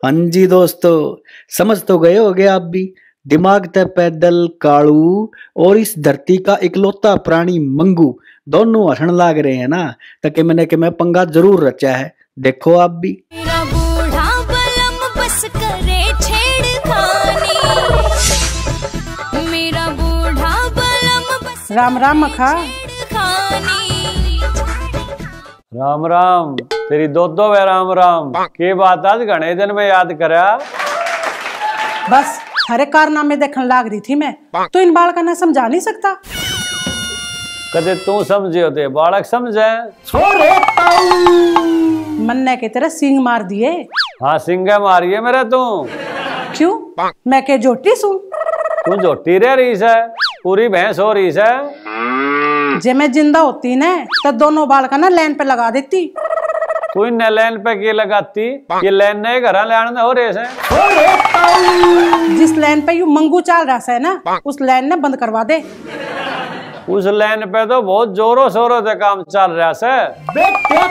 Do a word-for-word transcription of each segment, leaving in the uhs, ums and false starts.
हाँ जी दोस्तों, समझ तो गए होगे आप भी। दिमाग ते पैदल कालू और इस धरती का इकलौता प्राणी मंगू दोनों हंसण लाग रहे हैं ना, ताकि मैंने कि मैं पंगा जरूर रचा है। देखो आप भी। मेरा बूढ़ा बलम बस करे छेड़खानी, मेरा बूढ़ा बलम बस राम राम मखा। राम राम तेरी दो दो वे राम राम की बात आज घने दिन में याद करा। बस हरे कारनामे देखने लाग रही थी मैं, तो इन बालक ने समझा नहीं सकता। कदे तू समझे होते बालक समझे। मन्ने के तेरे सिंग मार दिए। हाँ सिंगे मारिए मेरे तू। क्यों? मैं के जोटी सू? तू जोटी रह रही है, पूरी भैंस हो रही है। जे मैं जिंदा होती न तो दोनों बालक ना लाइन पे लगा देती। तू इन लाइन पे की लगाती? ये लाइन नहीं घर लाइन हो रहे से। जिस लाइन पे यू मंगू चल रहा है ना, उस लाइन ने बंद करवा दे। उस लाइन पे तो बहुत जोरों शोरों से काम चल रहा है।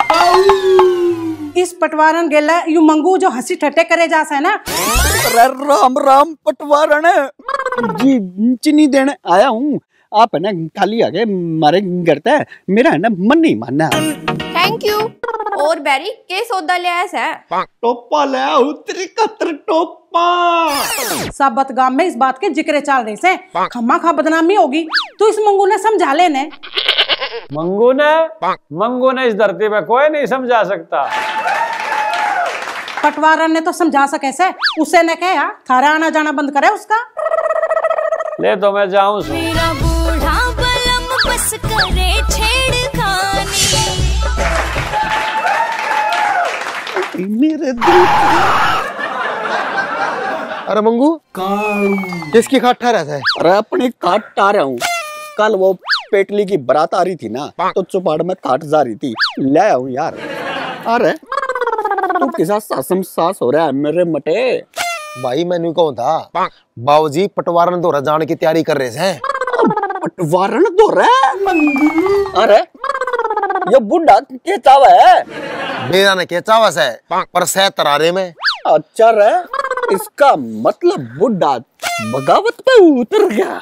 इस पटवारन गेला यू मंगू जो हंसी ठट्टे करे जा है ना। राम राम पटवारण जी, चीनी देने आया हूँ। आप है ना खाली आगे मारे घर तक, मेरा है ना मन नहीं मानना। Thank you. और बैरी के सौदा ले आया है? टोपा ले उतरी कतर टोपा। साबत गांव में इस बात के जिक्र चल रहे से, खम्मा खा बदनामी होगी। तो इस मंगू ने समझा लेने। मंगू ने मंगू ने इस धरती पे कोई नहीं समझा सकता। पटवारन ने तो समझा सके से, उसे ने कहा थारा आना जाना बंद करे उसका। ले तो मैं जाऊं। मेरा बूढ़ा बलम बस करे छेड़खानी, मेरे दिल। अरे मंगू किसकी खाट ठहरा है? अरे अपनी काट आ रहा हूँ। कल वो पेटली की बारात आ रही थी ना, तो चौपाड़ में काट जा रही थी, ले आया हूँ यार। अरे तू किसा सासम सास हो रहा है मेरे मटे। भाई मैंने कौन था, बाबूजी पटवारन दौरा जाने की तैयारी कर रहे हैं। पटवारन दौरा? अरे ये बुढ़ा के चावा है? मेरा ने के चावा है पर सह तरारे में। अच्छा रे, इसका मतलब बुढ़ा बगावत पे उतर गया।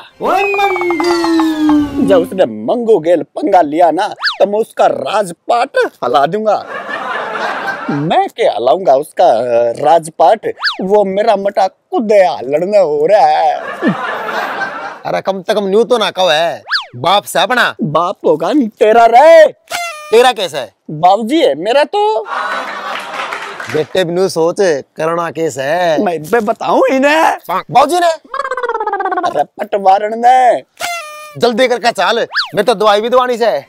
जब उसने मंगू गेल पंगा लिया ना, तो मैं उसका राजपाट हला दूंगा। मैं क्या हलाऊंगा उसका राजपाट? वो मेरा मटा कुदे लड़ना हो रहा है। अरे कम से कम न्यू तो ना कहो है बाप से अपना। बाप होगा तेरा रे। तेरा कैसा है? बाबूजी है मेरा तो। बेटे भी न्यू सोच करना केस है। मैं इस पे बताऊं इन्हें? बाबूजी ने? अरे पटवारन ने। जल्दी करके चाल, मैं तो दवाई भी दवानी से।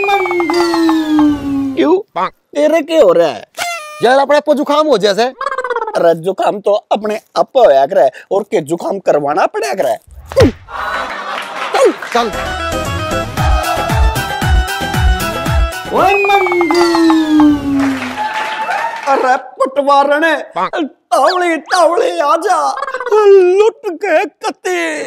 क्यों तेरे के हो रहा है? यार अपने को जुकाम हो जैसे। अरे जुकाम तो अपने आप होया करे, और के जुकाम करवाना पड़ा करे। चल अरे पटवारन तावली तावली आजा, लुट के कते।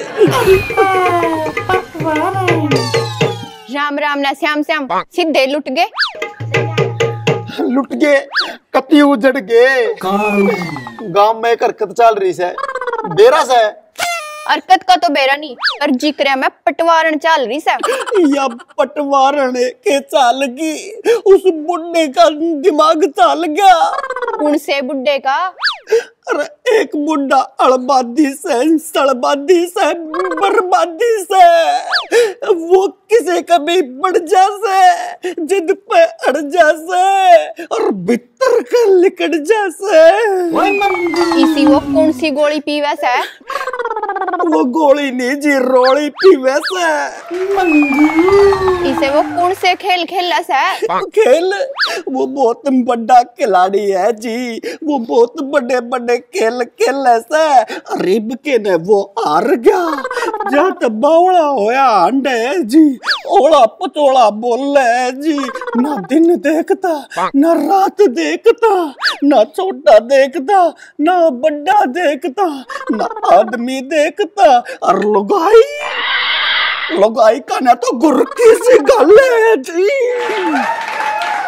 राम राम ना श्याम श्याम, सीधे लुट गए। लुट गए, कति उजड़ गए। गांव में हरकत चल रही है, बेरा से। हरकत का तो बेरा नहीं, पर जिक्र में पटवारन चल रही है। या पटवारन के चाल की उस बुढ़े का दिमाग चाल गया। कौन से बुढ़े का? अरे एक बुढ़ा अड़बादी से, सड़बादी से, बर्बादी से, वो किसी का भी बढ़ जासे, जिद पे अड़ जासे, और भीतर का लिकड़ जासे। इसी वो कौन सी गोली पीवे से? वो गोली नहीं जी, रोली पीवे से। इसे वो कौन से खेल खेला से? खेल? वो बहुत बड़ा खिलाड़ी है जी, वो बहुत बड़े बड़े खेल खेल ऐसा। रिब के ने वो हार गया। जब बावड़ा होया अंडे जी, ओला पचोला बोल है जी। ना दिन देखता, ना रात देखता, ना छोटा देखता, ना बड़ा देखता, ना आदमी देखता। और लुगाई लुगाई का ना तो गुरकी सी गल है जी।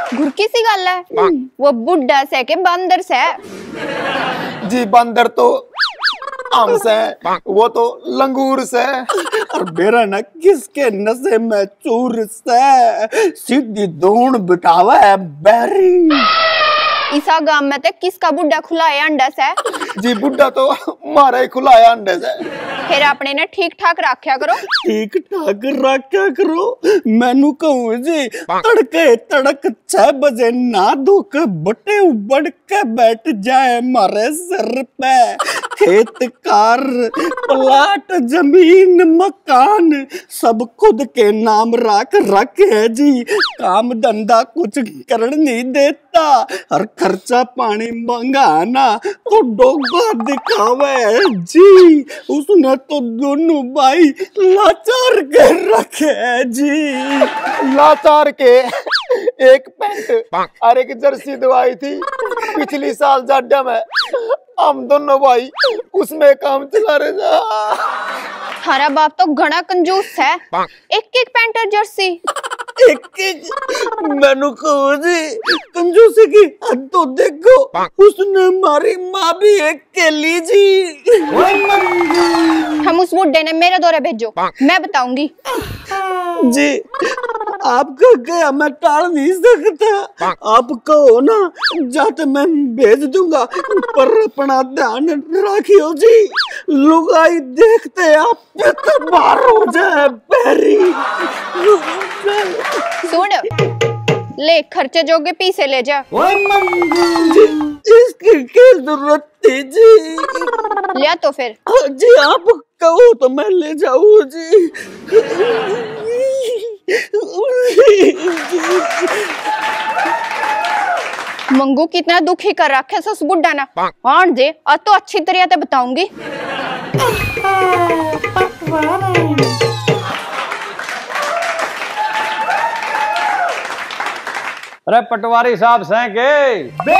घुरकी सी गल है, वो बुढ़ा से के बंदर से। जी बंदर तो हमस है, वो तो लंगूर से। और मेरा न किसके नशे में चूर से सीधी दौड़ बिठावा है बैरी। इसा गांव में ते किसका बुढ़ा खुलाया अंडा से? जी बुढ़ा तो मारा ही खुलाया अंडे से। फिर अपने ने ठीक ठाक रखा करो। ठीक ठाक रखा करो। मैनू कहूँ जी तड़के तड़क छह बजे ना धो के बटे उबड़ के बैठ जाए मारे सर पे। खेत कार प्लाट जमीन मकान सब खुद के नाम रख रखे जी। काम धंधा कुछ कर नहीं देता और खर्चा पानी मंगाना तो डोगा दिखावे जी। उसने तो दोनों भाई लाचार के रखे जी। लाचार के एक पैंट और एक जर्सी दवाई थी पिछली साल जाड्डा में। हम दोनों भाई उसमें काम चला रहे जा। थारा बाप तो घना कंजूस है, एक एक पैंट और जर्सी। एक एक मैनू कहो जी कंजूसी की हद तो देखो। उसने हमारी माँ भी एक के ली जी। हम उस बुड्ढे ने मेरे दौरे भेजो, मैं बताऊंगी जी। आपका क्या मैं टाल नहीं सकता। आप कहो ना जाते मैं भेज दूंगा, पर अपना ध्यान रखियो जी। लुगाई देखते आप तो बाहर हो जाए पैरी। सुन ले, खर्चे जोगे पीसे ले जा। जी, इसकी क्या जरूरत थी जी? लिया तो फिर जी आप कहो तो मैं ले जाऊँ जी। मंगू कितना दुखी कर रखे सस बुड्ढा ना। हाँ जे आज तो अच्छी तरह से बताऊंगी। अरे पटवारी साहब से के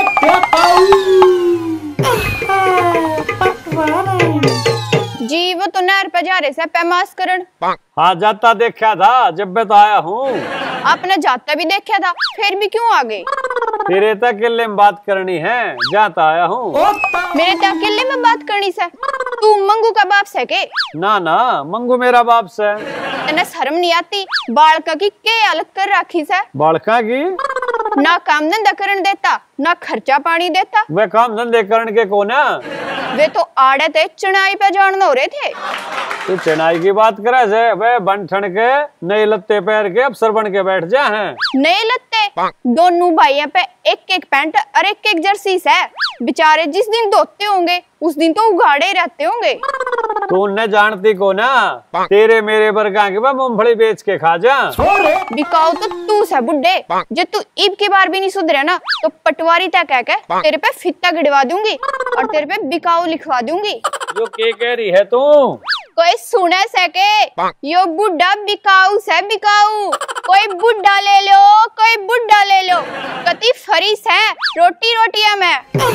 जी वो तो नहर पे जा रहे से पैमास करन। हाँ जाता देखा था जब मैं तो आया हूँ। आपने जाता भी देखा था, फिर भी क्यों आ गए? तेरे तक किले में बात करनी है, जाता आया हूँ। मेरे तक किले में बात करनी से? तू मंगू का बाप से के? ना ना मंगू मेरा बाप से। तेने शर्म नहीं आती? बालका की के हालत कर रखी से? बालका की ना काम धंधा करन देता, ना खर्चा पानी देता। वे काम धंधे करने के को ना, वे तो आड़े थे चुनाई पे जान हो रहे थे। तू चेन्नई की बात करे से? वे बन ठन के नए लत्ते पैर के अफसर बन के बैठ जा हैं। नए लत्ते दोनों भाइयों पे एक एक पैंट और एक एक जर्सी है। बेचारे जिस दिन धोते होंगे उस दिन तो उगाड़े रहते होंगे। तू उन्हें जानती को ना, तेरे मेरे बरगा के मूंगफली बेच के खा जा। बिकाऊ तो तू से बुड्ढे, जो तू ईब की बार भी नहीं सुधरे ना तो पटवारी तक कह के तेरे पे फित्ता गिड़वा दूंगी और तेरे पे बिकाऊ लिखवा दूंगी। जो के कह रही है तू? कोई सुने सके? यो बुड्ढा बिकाऊ से बिकाऊ। कोई बुड्ढा ले लो, कोई बुड्ढा ले लो। कति फरीस है रोटी रोटियां में।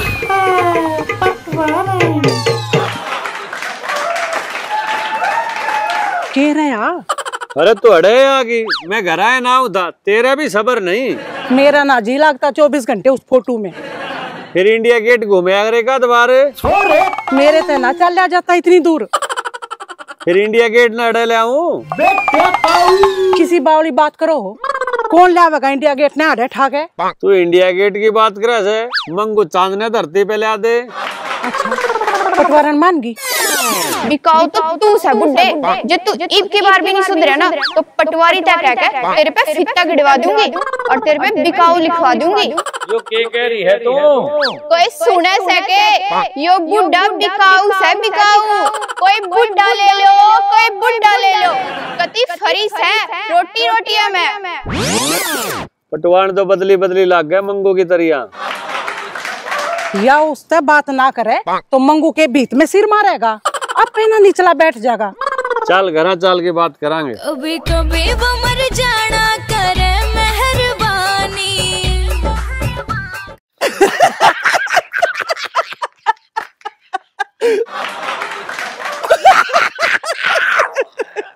कह रहे हैं अरे तो अड़े आगी, मैं घर आए ना उदा, तेरा भी सबर नहीं। मेरा ना जी लगता चौबीस घंटे उस फोटो में। फिर इंडिया गेट घूमे आगरे का दोबारे? मेरे ते ना चल जाता इतनी दूर। फिर इंडिया गेट ना अड़े ले आऊं? किसी बावली बात करो, कौन लावेगा इंडिया गेट ना अड़े ठा के? तू इंडिया गेट की बात करे से? मंगू चांद ने धरती पे ला दे। पटवारन मान गई। बिकाऊ तो तू से बुड्ढे, जो तू ईब की बार भी नहीं सुधरे ना तो पटवारी तक कह के तेरे पे फित्ता गिड़वा दूंगी और तेरे पे बिकाऊ लिखवा दूंगी। जो के कह रही है तू? कोई सुने सके? यो बुड्ढा बिकाऊ से बिकाऊ। कोई बुड्ढा ले लो, कोई बुड्ढा ले लो। कति फरीस है रोटी रोटियां में। पटवार तो बदली बदली लाग गए मंगू की तरिया। या उससे बात ना करे तो मंगू के बीच में सिर मारेगा, अपने ना निचला बैठ जाएगा। चल घरा चल के बात करांगे। कभी कभी वो मर जाना करे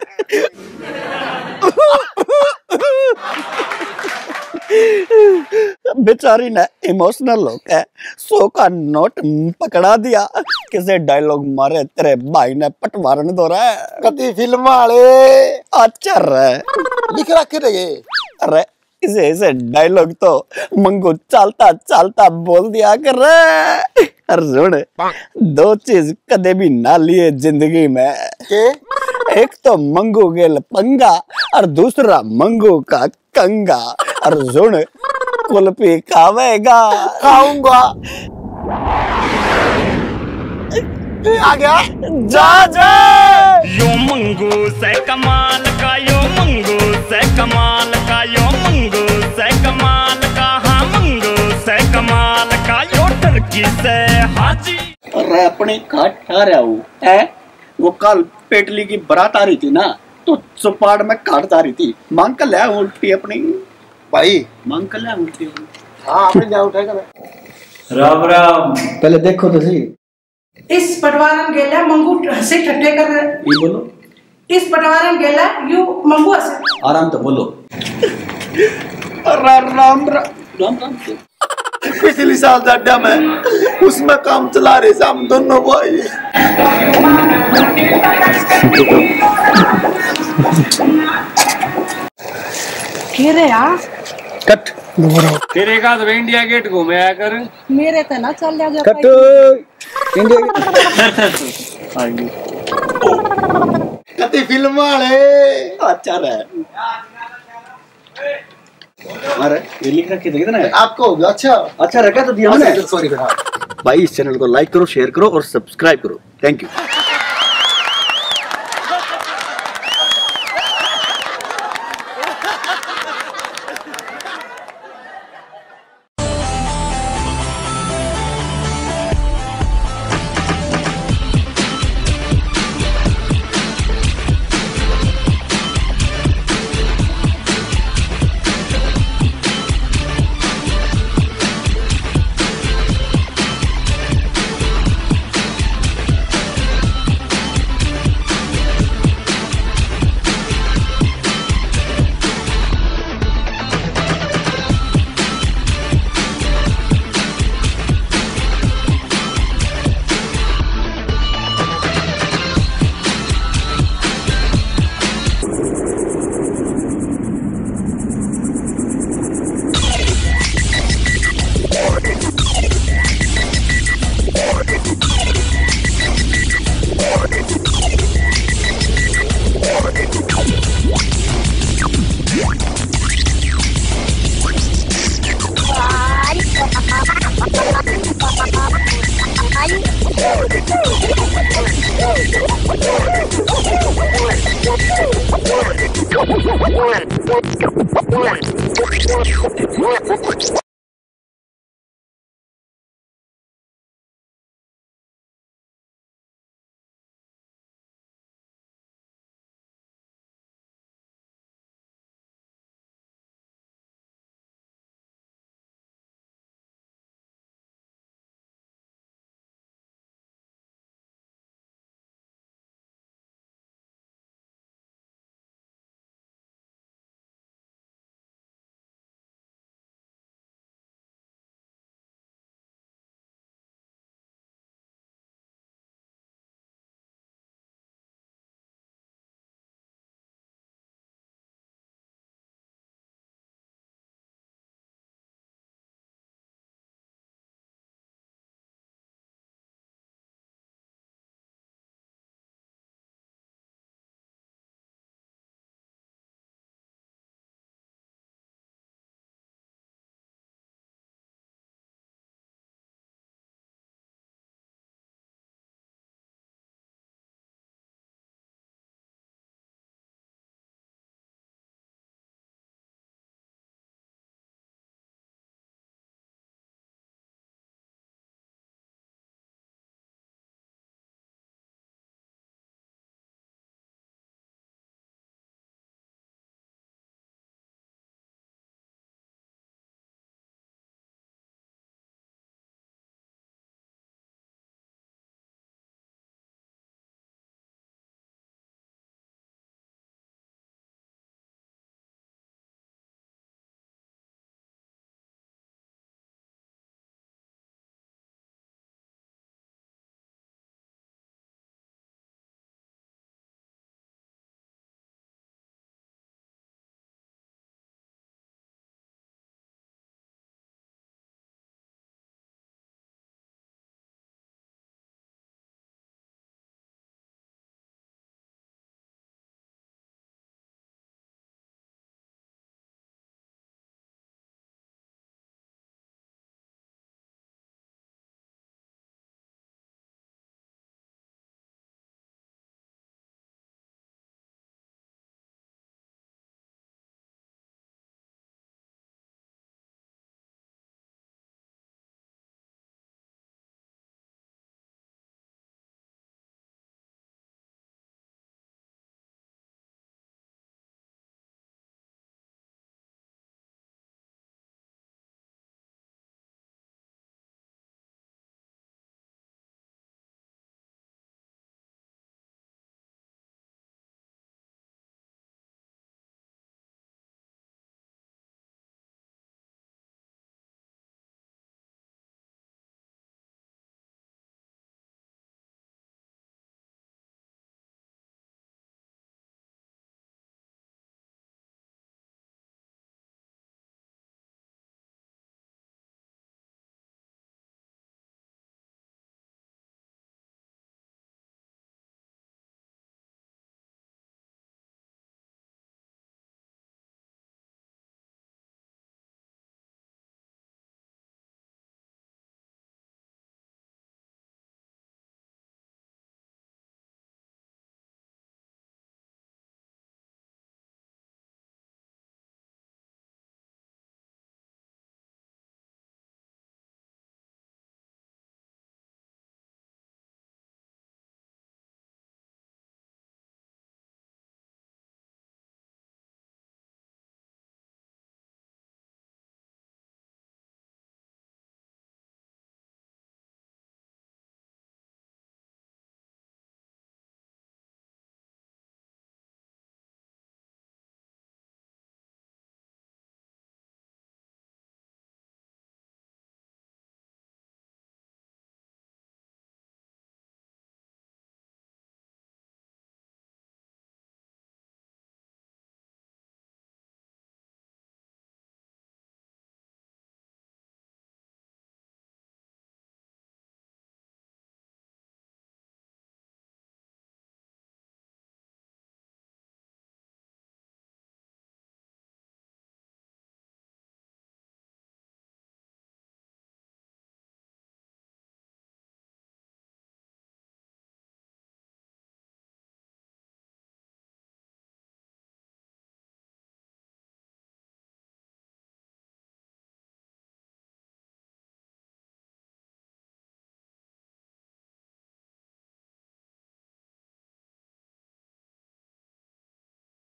मेहरबानी। बेचारी ने इमोशनल होकर सौ का नोट पकड़ा दिया। किसे डायलॉग मारे तेरे भाई ने पटवारन दो रहा है। कति फिल्म वाले अच्छा रे लिख रखे थे। अरे इसे ऐसे डायलॉग तो मंगू चलता चलता बोल दिया कर रहे। अरे सुन, दो चीज कदे भी ना लिए जिंदगी में के? एक तो मंगू गेल पंगा और दूसरा मंगू का कंगा। और सुन, कुल्फी खावेगा? खाऊंगा। आ गया जा जा। यो मंगू से कमाल का, यो मंगू से कमाल का, यो मंगू से कमाल का, हाँ मंगू से कमाल का, यो टर्की से हाजी। अरे अपने काट खा रहा हूँ है। वो कल पेटली की बारात आ रही थी ना, तो चौपाड़ में काट जा रही थी। मांग कर ले उल्टी अपनी भाई, मांग कर ले उल्टी अपनी। हाँ आपने जा उठाएगा। राम राम। पहले देखो तो सही। इस पटवारन गेला मंगू हंसे ठट्टे कर रहे। ये बोलो। इस पटवारन गेला यू मंगू हंसे। आराम तो बोलो। राम राम राम राम। पिछली साल जाड्डा में उसमें काम चला रहे थे हम दोनों भाई। के रे यार कट तेरे का तो इंडिया गेट घूमे आया कर। मेरे तो ना चल जा कट इंडिया कति फिल्म वाले अच्छा रहा। अरे ये लिख रखी थी कितना है? आपको हो गया। अच्छा अच्छा रखा तो दिया मैंने। सॉरी भाई इस चैनल को लाइक करो, शेयर करो और सब्सक्राइब करो। Thank you.